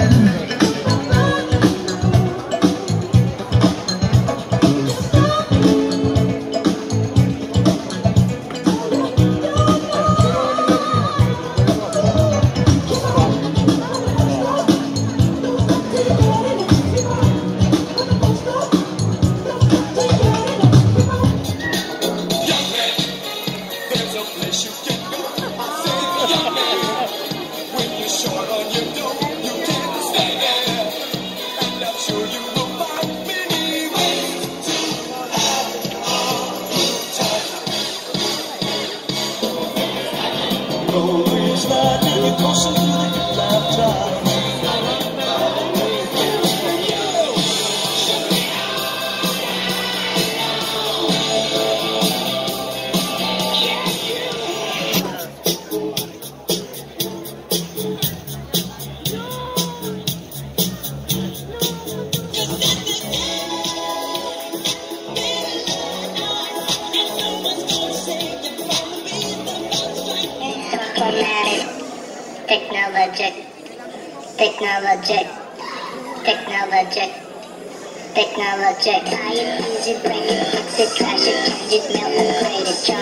Technologic, high it, use it, break it, fix it, trash it, change it, melt, upgrade it,